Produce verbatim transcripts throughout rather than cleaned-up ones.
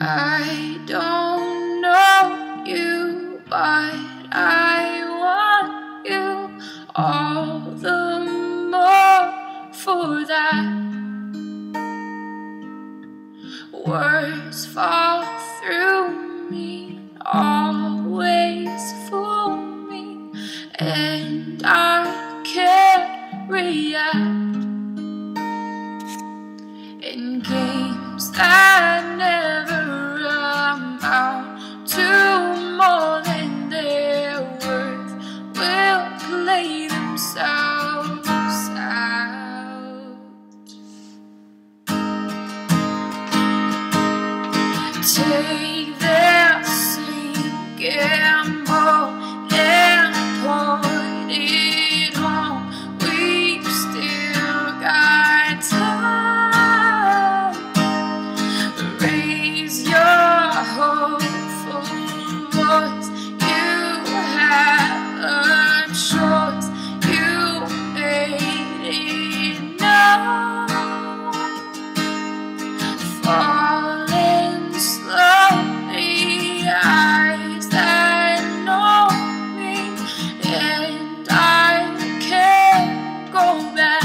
I don't know you, but I want you all the more for that. Words fall through me, always fool me, and I can't react in games that never amount to more than their worth will play themselves out. Take their same gamble and point it home. We've still got time. Raise your hopeful voice. You have a choice. You made it known. Falling slowly, eyes that know me, and I can't go back.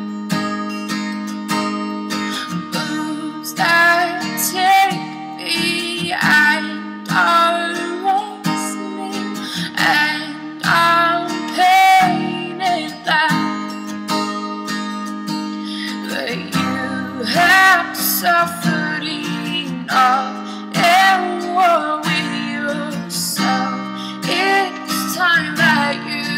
Moves that take me and erase me, and I'm painted that. But you have suffered enough and war with yourself. It's time that you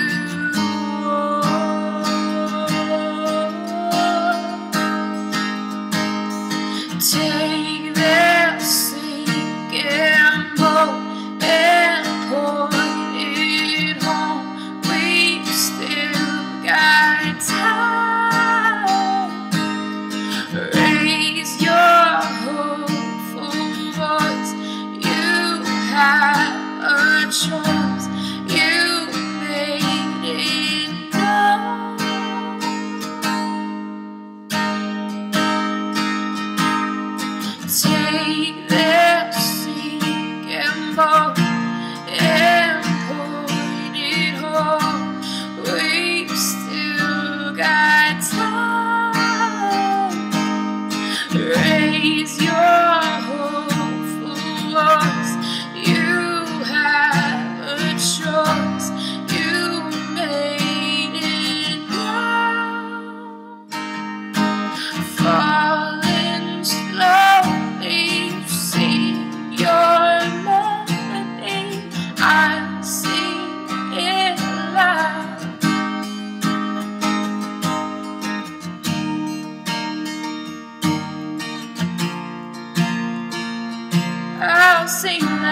take their same gamble and point it home. We've still got time. Raise your hopeful voice. You have a choice. You made it known. Take their same gamble and point it home. We've still got time. Raise your hopeful voice. You have a choice. You made it known. Falling slowly, see your melody. I sing it loud. I'll sing loud.